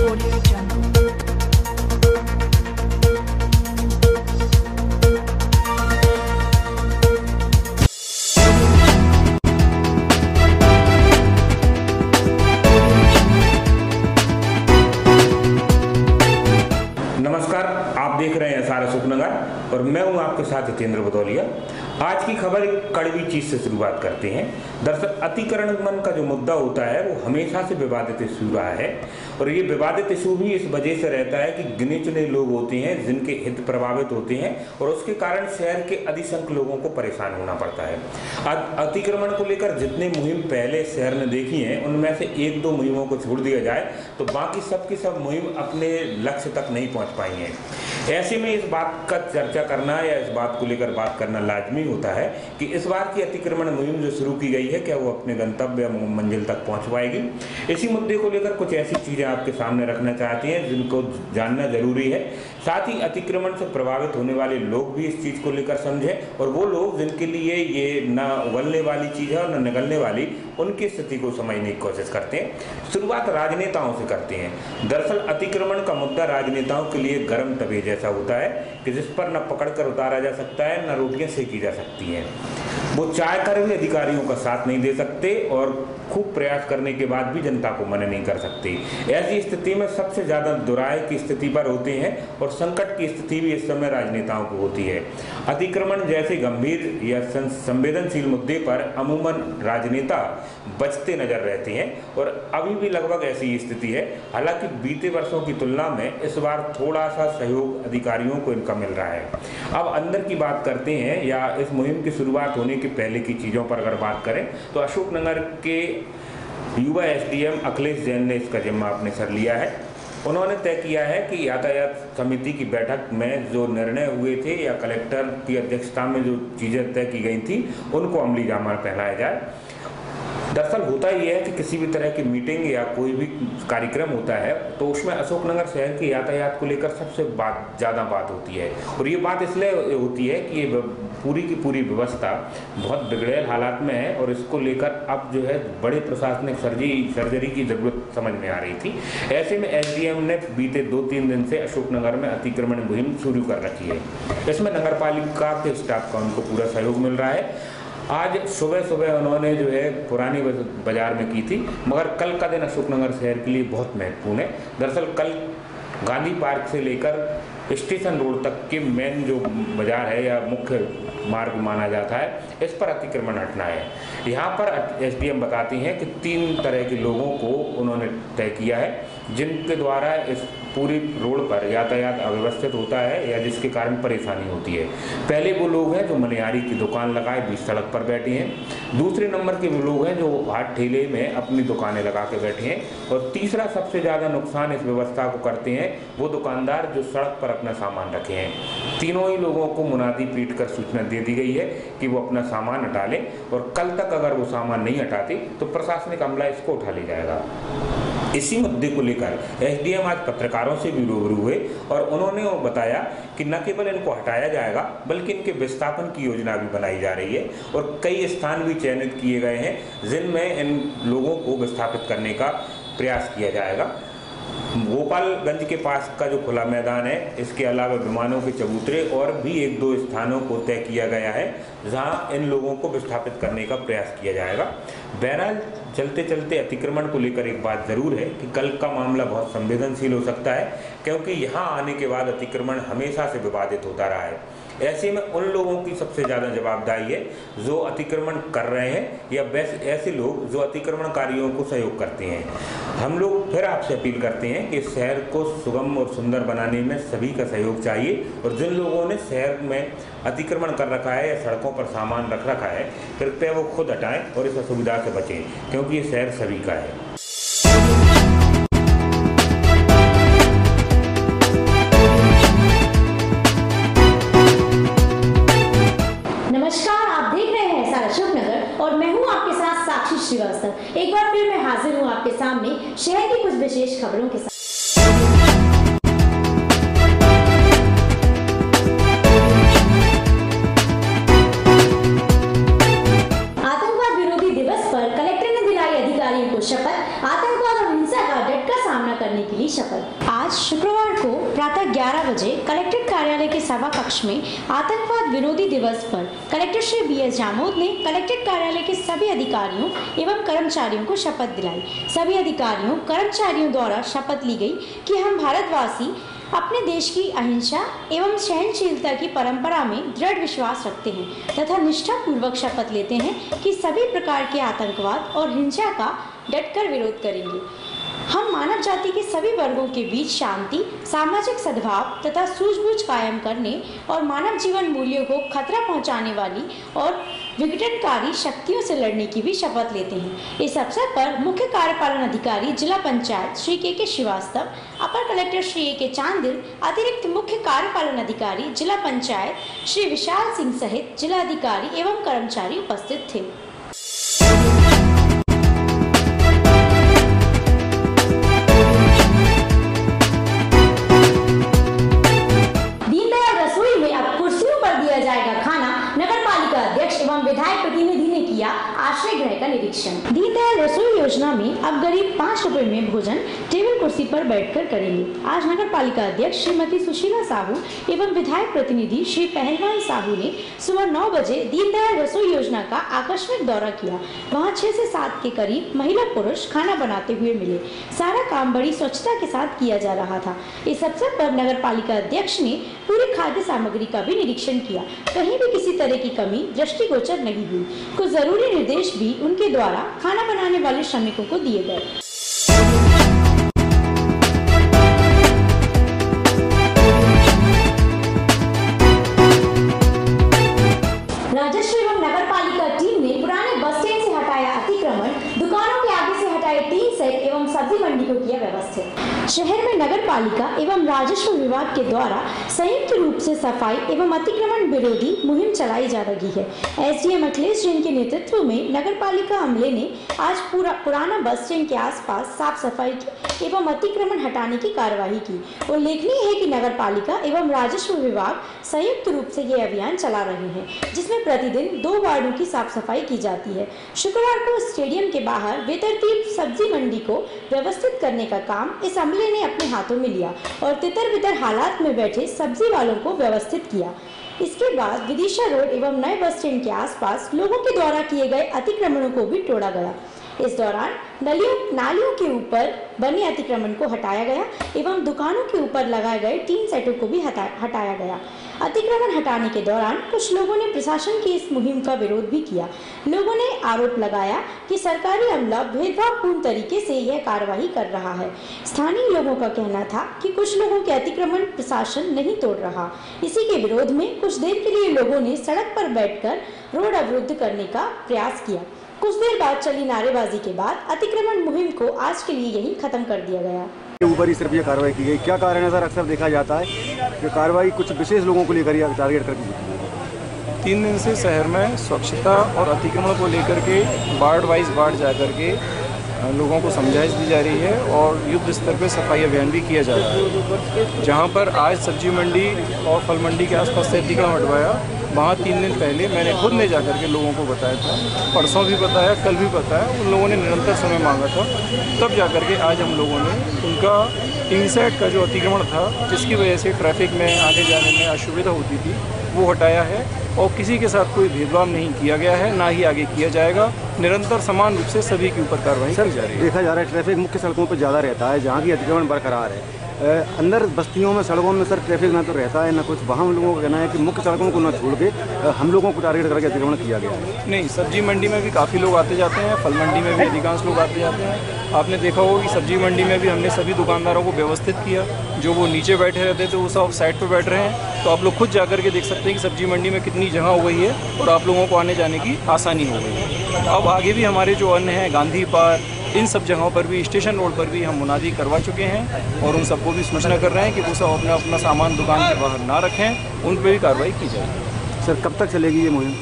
Audio Jungle. नमस्कार, आप देख रहे हैं सारा अशोकनगर और मैं हूं आपके साथ हितेंद्र भदौलिया। आज की खबर एक कड़वी चीज से शुरुआत करते हैं। दरअसल अतिक्रमण का जो मुद्दा होता है वो हमेशा से विवादित इशू रहा है और ये विवादित इशू भी इस वजह से रहता है कि गिने चुने लोग होते हैं जिनके हित प्रभावित होते हैं और उसके कारण शहर के अधिसंख्य लोगों को परेशान होना पड़ता है। अतिक्रमण को लेकर जितनी मुहिम पहले शहर ने देखी हैं उनमें से एक दो मुहिमों को छोड़ दिया जाए तो बाकी सब की सब मुहिम अपने लक्ष्य तक नहीं पहुंच पाई हैं। ऐसे में इस बात का चर्चा करना या इस बात को लेकर बात करना लाजमी होता है कि इस बार की अतिक्रमण मुहिम जो शुरू की गई है क्या वो अपने गंतव्य या मंजिल तक पहुंच पाएगी। इसी मुद्दे को लेकर कुछ ऐसी चीजें आपके सामने रखना चाहते हैं जिनको जानना जरूरी है। साथ ही अतिक्रमण से प्रभावित होने वाले लोग भी इस चीज को लेकर समझें और वो लोग जिनके लिए ये न उगलने वाली चीज है और न निगलने वाली, उनकी स्थिति को समझने की कोशिश करते हैं। शुरुआत राजनेताओं से करते हैं। दरअसल अतिक्रमण का मुद्दा राजनेताओं के लिए गर्म तवे जैसा होता है कि जिस पर न पकड़कर उतारा जा सकता है न रोटियां सेकी जा सकती हैं। वो चाह कर भी अधिकारियों का साथ नहीं दे सकते और खूब प्रयास करने के बाद भी जनता को मना नहीं कर सकते। ऐसी स्थिति में सबसे ज्यादा दुराय की स्थिति पर होते हैं और संकट की स्थिति भी इस समय राजनेताओं को होती है। अतिक्रमण जैसे गंभीर या संवेदनशील मुद्दे पर अमूमन राजनेता बचते नजर रहते हैं और अभी भी लगभग ऐसी स्थिति है। हालांकि बीते वर्षों की तुलना में इस बार थोड़ा सा सहयोग अधिकारियों को इनका मिल रहा है। अब अंदर की बात करते हैं या इस मुहिम की शुरुआत होने के पहले की चीजों पर अगर बात करें तो अशोकनगर के युवा एसडीएम अखिलेश जैन ने इसका जिम्मा अपने सर लिया है। उन्होंने तय किया है कि यातायात समिति की बैठक में जो निर्णय हुए थे या कलेक्टर की अध्यक्षता में जो चीजें तय की गई थी उनको अमली जामा पहनाया जाए। दरअसल होता यह है कि किसी भी तरह की मीटिंग या कोई भी कार्यक्रम होता है तो उसमें अशोकनगर शहर के यातायात को लेकर सबसे ज़्यादा बात होती है और ये बात इसलिए होती है कि ये पूरी की पूरी व्यवस्था बहुत बिगड़ेल हालात में है और इसको लेकर अब जो है बड़े प्रशासनिक सर्जरी की जरूरत समझ में आ रही थी। ऐसे में एसडीएम ने बीते 2-3 दिन से अशोकनगर में अतिक्रमण मुहिम शुरू कर रखी है। इसमें नगर पालिका के स्टाफ का उनको पूरा सहयोग मिल रहा है। आज सुबह उन्होंने जो है पुरानी बाजार में की थी, मगर कल का दिन अशोकनगर शहर के लिए बहुत महत्वपूर्ण है। दरअसल कल गांधी पार्क से लेकर स्टेशन रोड तक के मेन जो बाजार है या मुख्य मार्ग माना जाता है, इस पर अतिक्रमण हटना है। यहाँ पर एसडीएम बताते हैं कि 3 तरह के लोगों को उन्होंने तय किया है जिनके द्वारा इस पूरी रोड पर यातायात अव्यवस्थित होता है या जिसके कारण परेशानी होती है। पहले वो लोग हैं जो मनिहारी की दुकान लगाए बीच सड़क पर बैठे हैं। दूसरे नंबर के वो लोग हैं जो हाट ठेले में अपनी दुकानें लगा के बैठे हैं और तीसरा सबसे ज़्यादा नुकसान इस व्यवस्था को करते हैं वो दुकानदार जो सड़क पर अपना सामान रखे हैं। तीनों ही लोगों को मुनादी पीट कर सूचना दे दी गई है कि वो अपना सामान हटा लें और कल तक अगर वो सामान नहीं हटाते तो प्रशासनिक अमला इसको उठा ले जाएगा। इसी मुद्दे को लेकर एसडीएम आज पत्रकारों से भी रूबरू हुए और उन्होंने वो बताया कि न केवल इनको हटाया जाएगा बल्कि इनके विस्थापन की योजना भी बनाई जा रही है और कई स्थान भी चयनित किए गए हैं जिनमें इन लोगों को विस्थापित करने का प्रयास किया जाएगा। गोपालगंज के पास का जो खुला मैदान है, इसके अलावा विमानों के चबूतरे और भी 1-2 स्थानों को तय किया गया है जहां इन लोगों को विस्थापित करने का प्रयास किया जाएगा। बहरहाल चलते चलते अतिक्रमण को लेकर एक बात जरूर है कि कल का मामला बहुत संवेदनशील हो सकता है क्योंकि यहाँ आने के बाद अतिक्रमण हमेशा से विवादित होता रहा है। ऐसे में उन लोगों की सबसे ज़्यादा जवाबदारी है जो अतिक्रमण कर रहे हैं या ऐसे लोग जो अतिक्रमणकारियों को सहयोग करते हैं। हम लोग फिर आपसे अपील करते हैं कि शहर को सुगम और सुंदर बनाने में सभी का सहयोग चाहिए और जिन लोगों ने शहर में अतिक्रमण कर रखा है या सड़कों पर सामान रख रखा है कृपया वो खुद हटाएं और इस असुविधा से बचें क्योंकि ये शहर सभी का है। नमस्कार, आप देख रहे हैं सारा अशोकनगर और मैं हूं आपके साथ साक्षी श्रीवास्तव। एक बार फिर मैं हाजिर हूं आपके सामने शहर की कुछ विशेष खबरों के साथ। आतंकवाद विरोधी दिवस पर कलेक्टर ने दिलाई अधिकारियों को शपथ, आतंकवाद और हिंसा का डटकर सामना करने के लिए शपथ। आज शुक्रवार को प्रातः 11 बजे कलेक्ट्रेट कार्यालय के सभा कक्ष में आतंकवाद विरोधी दिवस पर कलेक्टर श्री BS जामोद ने कलेक्ट्रेट कार्यालय के सभी अधिकारियों एवं कर्मचारियों को शपथ दिलाई। सभी अधिकारियों कर्मचारियों द्वारा शपथ ली गई कि हम भारतवासी अपने देश की अहिंसा एवं सहनशीलता की परंपरा में दृढ़ विश्वास रखते हैं तथा निष्ठापूर्वक शपथ लेते हैं कि सभी प्रकार के आतंकवाद और हिंसा का डटकर विरोध करेंगे। हम मानव जाति के सभी वर्गों के बीच शांति, सामाजिक सद्भाव तथा सूझबूझ कायम करने और मानव जीवन मूल्यों को खतरा पहुंचाने वाली और विघटनकारी शक्तियों से लड़ने की भी शपथ लेते हैं। इस अवसर पर मुख्य कार्यपालन अधिकारी जिला पंचायत श्री के श्रीवास्तव, अपर कलेक्टर श्री A.K. चांदिल, अतिरिक्त मुख्य कार्यपालन अधिकारी जिला पंचायत श्री विशाल सिंह सहित जिला अधिकारी एवं कर्मचारी उपस्थित थे। विधायक प्रतिनिधि ने किया आश्रय गृह का निरीक्षण। दीनदयाल रसोई योजना में अब गरीब 5 रुपए में भोजन टेबल कुर्सी पर बैठकर करेंगे। आज नगर पालिका अध्यक्ष श्रीमती सुशीला साहू एवं विधायक प्रतिनिधि श्री पहलवान साहू ने सुबह 9 बजे दीनदयाल रसोई योजना का आकस्मिक दौरा किया। वहां 6 से 7 के करीब महिला पुरुष खाना बनाते हुए मिले। सारा काम बड़ी स्वच्छता के साथ किया जा रहा था। इस अवसर पर नगर पालिका अध्यक्ष ने पूरी खाद्य सामग्री का भी निरीक्षण किया। कहीं भी किसी तरह की कमी दृष्टिगोचर नहीं हुई। कुछ जरूरी निर्देश भी उनके द्वारा खाना बनाने वाले श्रमिकों को दिए गए। राजस्व एवं नगर पालिका टीम ने पुराने बस स्टैंड से हटाया अतिक्रमण, दुकानों के आगे से हटाए टीन सेट एवं सब्जी मंडी को किया व्यवस्थित। शहर में नगर पालिका एवं राजस्व विभाग के द्वारा संयुक्त रूप से सफाई एवं अतिक्रमण विरोधी मुहिम चलाई जा रही है। SDM अखिलेश जैन के नेतृत्व में नगर पालिका अमले ने आज पुराना बस स्टैंड के आसपास साफ सफाई की एवं अतिक्रमण हटाने की कार्यवाही की। उल्लेखनीय है कि नगर पालिका एवं राजस्व विभाग संयुक्त रूप से ये अभियान चला रहे हैं, जिसमें प्रतिदिन 2 वार्डों की साफ सफाई की जाती है। शुक्रवार को स्टेडियम के बाहर बेतरतीब सब्जी मंडी को व्यवस्थित करने का काम इस अमले ने अपने हाथों में लिया और तितर बितर हालात में बैठे सब्जी वालों को व्यवस्थित किया। इसके बाद विदिशा रोड एवं नए बस स्टैंड के आसपास लोगों के द्वारा किए गए अतिक्रमणों को भी तोड़ा गया। इस दौरान नालियों के ऊपर बने अतिक्रमण को हटाया गया एवं दुकानों के ऊपर लगाए गए टीन सेटों को भी हटाया गया। अतिक्रमण हटाने के दौरान कुछ लोगों ने प्रशासन की इस मुहिम का विरोध भी किया। लोगों ने आरोप लगाया कि सरकारी अमला भेदभावपूर्ण तरीके से यह कार्रवाई कर रहा है। स्थानीय लोगों का कहना था कि कुछ लोगों के अतिक्रमण प्रशासन नहीं तोड़ रहा। इसी के विरोध में कुछ देर के लिए लोगों ने सड़क पर बैठकर रोड अवरुद्ध करने का प्रयास किया। कुछ देर बाद चली नारेबाजी के बाद अतिक्रमण मुहिम को आज के लिए यही खत्म कर दिया गया। ऊपर ही सिर्फ ये कार्रवाई की गई। क्या कारण है सर? अक्सर देखा जाता है कि कार्रवाई कुछ विशेष लोगों को लेकर टारगेट करके होती है। 3 दिन से शहर में स्वच्छता और अतिक्रमण को लेकर के वार्ड वाइज वार्ड जा कर के लोगों को समझाइश दी जा रही है और युद्ध स्तर पर सफाई अभियान भी किया जा रहा है। जहाँ पर आज सब्जी मंडी और फल मंडी के आसपास से अतिक्रमण हटवाया, वहाँ 3 दिन पहले मैंने खुद ने जाकर के लोगों को बताया था। परसों भी बताया, कल भी बताया। उन लोगों ने निरंतर समय मांगा था, तब जाकर के आज हम लोगों ने उनका टीन सेट का जो अतिक्रमण था, जिसकी वजह से ट्रैफिक में आने जाने में असुविधा होती थी, वो हटाया है और किसी के साथ कोई भेदभाव नहीं किया गया है, ना ही आगे किया जाएगा। निरंतर समान रूप से सभी के ऊपर कार्रवाई की जा रही है। देखा जा रहा है ट्रैफिक मुख्य सड़कों पर ज़्यादा रहता है, जहाँ की अतिक्रमण बरकरार है। अंदर बस्तियों में सड़कों में सर ट्रैफिक ना तो रहता है ना कुछ। वहाँ हम लोगों का कहना है कि मुख्य सड़कों को न छोड़ के हम लोगों को टारगेट करके अतिक्रमण किया गया है। नहीं, सब्जी मंडी में भी काफ़ी लोग आते जाते हैं, फल मंडी में भी अधिकांश लोग आते जाते हैं। आपने देखा होगा कि सब्जी मंडी में भी हमने सभी दुकानदारों को व्यवस्थित किया। जो वो नीचे बैठे रहते थे वो सब साइड पर बैठ रहे हैं। तो आप लोग खुद जाकर के देख सकते हैं कि सब्जी मंडी में कितनी जगह हो गई है और आप लोगों को आने जाने की आसानी हो गई है। अब आगे भी हमारे जो अन्य हैं, गांधी पार्क, इन सब जगहों पर भी, स्टेशन रोड पर भी हम मुनादी करवा चुके हैं और उन सबको भी सूचना कर रहे हैं कि वो सब अपना सामान दुकान के बाहर ना रखें, उन पर भी कार्रवाई की जाएगी। सर कब तक चलेगी ये मुहिम?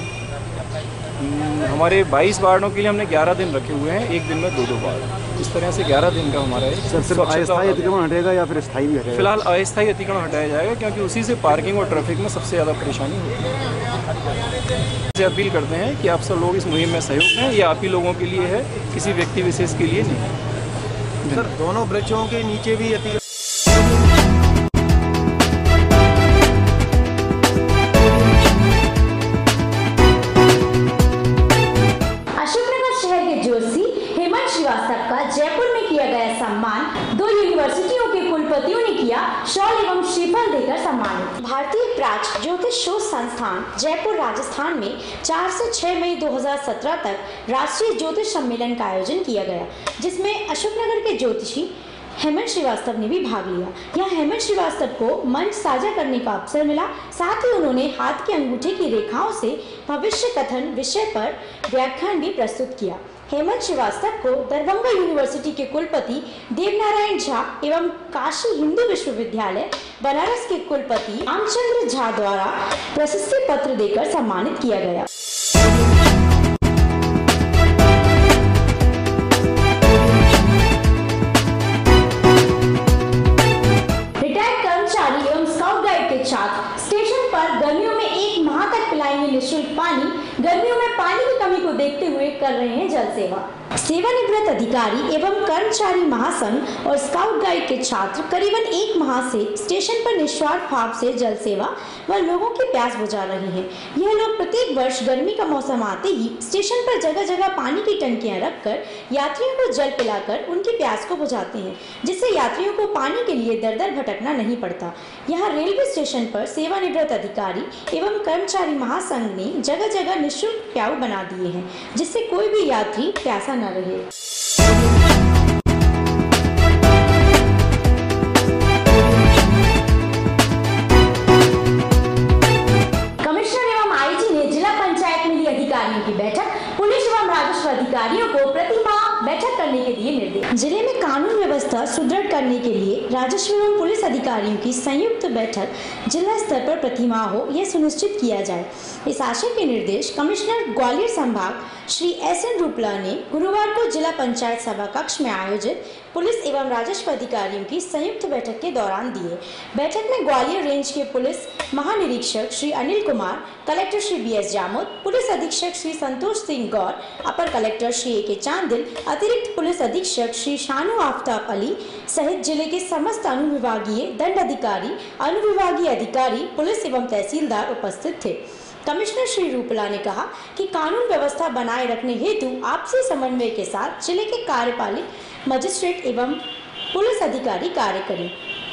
हमारे 22 वार्डों के लिए हमने 11 दिन रखे हुए हैं, एक दिन में 2-2 वार्ड। इस तरह से 11 दिन का हमारा सर सिर्फ अस्थायी अतिक्रमण हटेगा या फिर स्थायी भी हटेगा? फिलहाल अस्थायी अतिक्रमण हटाया जाएगा, क्योंकि उसी से पार्किंग और ट्रैफिक में सबसे ज़्यादा परेशानी होती है। से अपील करते हैं कि आप सब लोग इस मुहिम में सहयोग दें। ये आप ही लोगों के लिए है, किसी व्यक्ति विशेष के लिए नहीं। सर दोनों वृक्षों के नीचे भी श्रीवास्तव का जयपुर में किया गया सम्मान। 2 यूनिवर्सिटियों के कुलपतियों ने किया शॉल एवं श्रीफल देकर सम्मानित। भारतीय प्राच्य ज्योतिष शोध संस्थान जयपुर राजस्थान में 4 से 6 मई 2017 तक राष्ट्रीय ज्योतिष सम्मेलन का आयोजन किया गया, जिसमें अशोकनगर के ज्योतिषी हेमंत श्रीवास्तव ने भी भाग लिया। यहाँ हेमंत श्रीवास्तव को मंच साझा करने का अवसर मिला। साथ ही उन्होंने हाथ के अंगूठे की रेखाओं से भविष्य कथन विषय पर व्याख्यान भी प्रस्तुत किया। हेमंत श्रीवास्तव को दरभंगा यूनिवर्सिटी के कुलपति देवनारायण झा एवं काशी हिंदू विश्वविद्यालय बनारस के कुलपति रामचंद्र झा द्वारा प्रशस्ति पत्र देकर सम्मानित किया गया। रिटायर्ड कर्मचारी एवं स्काउट गाइड के छात्र स्टेशन पर गर्मियों में 1 माह तक पिलाएंगे निःशुल्क पानी। गर्मियों में पानी की कमी को देखते हुए कर रहे हैं जल सेवा। सेवानिवृत्त अधिकारी एवं कर्मचारी महासंघ और स्काउट गाइड के छात्र करीबन 1 माह से स्टेशन पर निस्वार्थ भाव से जल सेवा व लोगों की प्यास बुझा रहे हैं। यह लोग प्रत्येक वर्ष गर्मी का मौसम आते ही स्टेशन पर जगह जगह पानी की टंकियां रखकर यात्रियों को जल पिलाकर उनकी प्यास को बुझाते हैं, जिससे यात्रियों को पानी के लिए दर दर भटकना नहीं पड़ता। यहाँ रेलवे स्टेशन पर सेवानिवृत्त अधिकारी एवं कर्मचारी महासंघ ने जगह जगह निःशुल्क प्याऊ बना दिए हैं, जिससे कोई भी यात्री प्यासा न रहे। कमिश्नर एवं आईजी ने जिला पंचायत में ली अधिकारियों की बैठक। पुलिस एवं राजस्व अधिकारियों को प्रति माह बैठक करने के दिए निर्देश। जिले में कानून व्यवस्था सुदृढ़ करने के लिए राजस्व एवं पुलिस अधिकारियों की संयुक्त बैठक जिला स्तर पर प्रति माह हो, यह सुनिश्चित किया जाए। इस आशय के निर्देश कमिश्नर ग्वालियर संभाग श्री एस.एन. रूपला ने गुरुवार को जिला पंचायत सभा कक्ष में आयोजित पुलिस एवं राजस्व अधिकारियों की संयुक्त बैठक के दौरान दिए। बैठक में ग्वालियर रेंज के पुलिस महानिरीक्षक Shri Anil Kumar, collector Shri B S. Jamod, police अधीक्षक श्री संतोष सिंह गौर, अपर कलेक्टर श्री ए.के. चांदिल, अतिरिक्त पुलिस अधीक्षक श्री शानू आफ्ताब अली सहित जिले के समस्त अनुविभागीय दंड अधिकारी, अनुविभागीय अधिकारी, पुलिस एवं तहसीलदार उपस्थित थे। कमिश्नर श्री रूपला ने कहा कि कानून व्यवस्था बनाए रखने हेतु आपसी समन्वय के साथ जिले के कार्यपालिक मजिस्ट्रेट एवं पुलिस अधिकारी कार्य करें।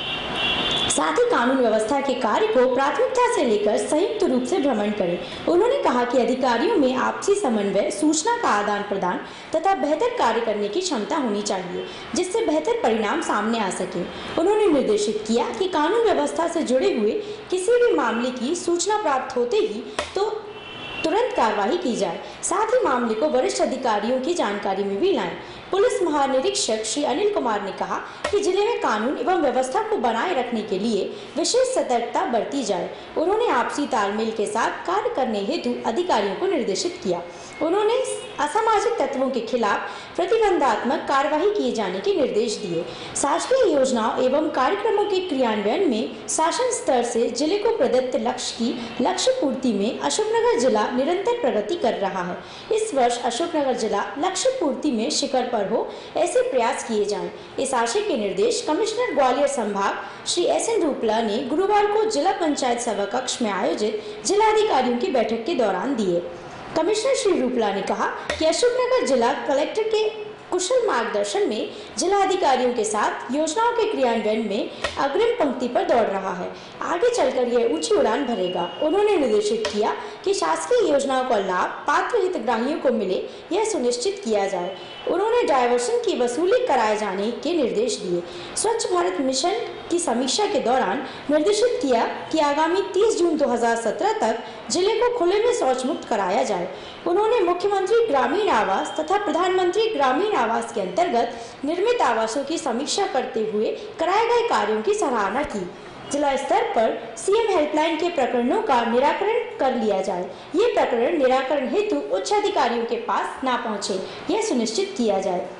साथ ही कानून व्यवस्था के कार्य को प्राथमिकता से लेकर संयुक्त रूप से भ्रमण करें। उन्होंने कहा कि अधिकारियों में आपसी समन्वय, सूचना का आदान प्रदान तथा बेहतर कार्य करने की क्षमता होनी चाहिए, जिससे बेहतर परिणाम सामने आ सके। उन्होंने निर्देशित किया कि कानून व्यवस्था से जुड़े हुए किसी भी मामले की सूचना प्राप्त होते ही तो तुरंत कार्रवाई की जाए। साथ ही मामले को वरिष्ठ अधिकारियों की जानकारी में भी लाएं। पुलिस महानिरीक्षक श्री अनिल कुमार ने कहा कि जिले में कानून एवं व्यवस्था को बनाए रखने के लिए विशेष सतर्कता बरती जाए। उन्होंने आपसी तालमेल के साथ कार्य करने हेतु अधिकारियों को निर्देशित किया। उन्होंने असामाजिक तत्वों के खिलाफ प्रतिबंधात्मक कार्यवाही किए जाने के निर्देश दिए। शासकीय योजनाओं एवं कार्यक्रमों के क्रियान्वयन में शासन स्तर से जिले को प्रदत्त लक्ष्य की लक्ष्य पूर्ति में अशोकनगर जिला निरंतर प्रगति कर रहा है। इस वर्ष अशोकनगर जिला लक्ष्य पूर्ति में शिखर पर हो, ऐसे प्रयास किए जाएं। इस आशय के निर्देश कमिश्नर ग्वालियर संभाग श्री एस.एन. रूपला ने गुरुवार को जिला पंचायत सभा कक्ष में आयोजित जिलाधिकारियों की बैठक के दौरान दिए। कमिश्नर श्री रूपला ने कहा कि अशोकनगर जिला कलेक्टर के कुशल मार्गदर्शन में जिला अधिकारियों के साथ योजनाओं के क्रियान्वयन में अग्रिम पंक्ति पर दौड़ रहा है। आगे चलकर यह ऊंची उड़ान भरेगा। उन्होंने निर्देशित किया कि शासकीय योजनाओं का लाभ पात्र हितग्राहियों को मिले, यह सुनिश्चित किया जाए। उन्होंने डायवर्सन की वसूली कराए जाने के निर्देश दिए। स्वच्छ भारत मिशन की समीक्षा के दौरान निर्देशित किया कि आगामी 30 जून 2017 तक जिले को खुले में शौच मुक्त कराया जाए। उन्होंने मुख्यमंत्री ग्रामीण आवास तथा प्रधानमंत्री ग्रामीण आवास के अंतर्गत निर्मित आवासों की समीक्षा करते हुए कराए गए कार्यों की सराहना की। जिला स्तर पर सीएम हेल्पलाइन के प्रकरणों का निराकरण कर लिया जाए। ये प्रकरण निराकरण हेतु उच्च अधिकारियों के पास ना पहुंचे, यह सुनिश्चित किया जाए।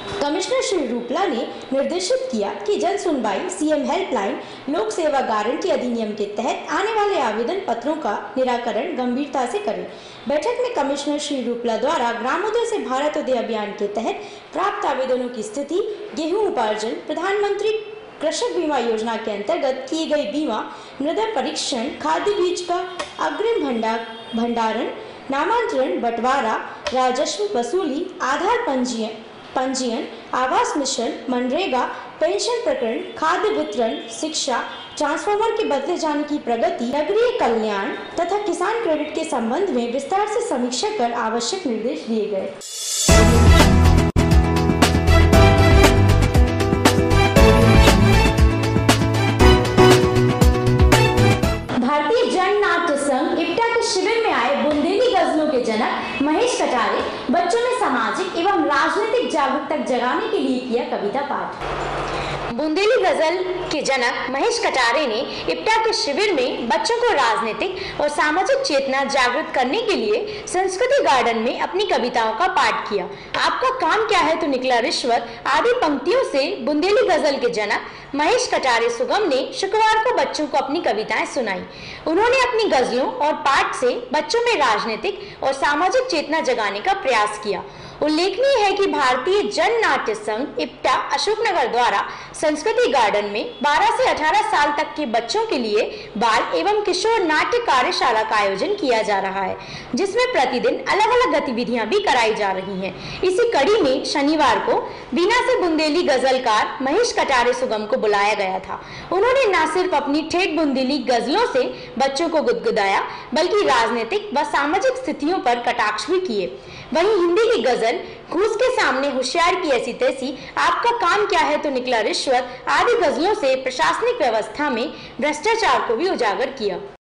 कमिश्नर श्री रूपला ने निर्देशित किया कि जन सुनवाई सीएम हेल्पलाइन लोक सेवा गारंटी अधिनियम के तहत आने वाले आवेदन पत्रों का निराकरण गंभीरता से करें। बैठक में कमिश्नर श्री रूपला द्वारा ग्रामोदय से भारतोदय अभियान के तहत प्राप्त आवेदनों की स्थिति, गेहूं उपार्जन, प्रधानमंत्री कृषक बीमा योजना के अंतर्गत किए गए बीमा, मृदा परीक्षण, खाद्य बीज का अग्रिम भंडारण, नामांतरण, बंटवारा, राजस्व वसूली, आधार पंजीयन, आवास मिशन, मनरेगा, पेंशन प्रकरण, खाद्य वितरण, शिक्षा, ट्रांसफार्मर के बदले जाने की प्रगति, नगरीय कल्याण तथा किसान क्रेडिट के संबंध में विस्तार से समीक्षा कर आवश्यक निर्देश दिए गए। भारतीय जन नाट्य संघ इप्टा के शिविर में आए बुंदेली गजलों के जनक महेश कटारे बच्चों में सामाजिक एवं राजनीतिक जागरूकता जगाने के लिए किया कविता पाठ। बुंदेली गजल के जनक महेश कटारे ने इप्टा के शिविर में बच्चों को राजनीतिक और सामाजिक चेतना जागृत करने के लिए संस्कृति गार्डन में अपनी कविताओं का पाठ किया। आपका काम क्या है तो निकला रिश्वत आदि पंक्तियों से बुंदेली गजल के जनक महेश कटारे सुगम ने शुक्रवार को बच्चों को अपनी कविताएं सुनाई। उन्होंने अपनी गजलों और पाठ से बच्चों में राजनीतिक और सामाजिक चेतना जगाने का प्रयास किया। उल्लेखनीय है कि भारतीय जन नाट्य संघ इप्टा अशोकनगर द्वारा संस्कृति गार्डन में 12 से 18 साल तक के बच्चों के लिए बाल एवं किशोर नाट्य कार्यशाला का आयोजन किया जा रहा है, जिसमें प्रतिदिन अलग अलग गतिविधियां भी कराई जा रही हैं। इसी कड़ी में शनिवार को बीना से बुंदेली गजलकार महेश कटारे सुगम को बुलाया गया था। उन्होंने न सिर्फ अपनी ठेठ बुंदेली गजलों से बच्चों को गुदगुदाया, बल्कि राजनीतिक व सामाजिक स्थितियों पर कटाक्ष भी किए। वहीं हिंदी की गजल घूस के सामने होशियार की ऐसी तैसी, आपका काम क्या है तो निकला रिश्वत आदि गजलों से प्रशासनिक व्यवस्था में भ्रष्टाचार को भी उजागर किया।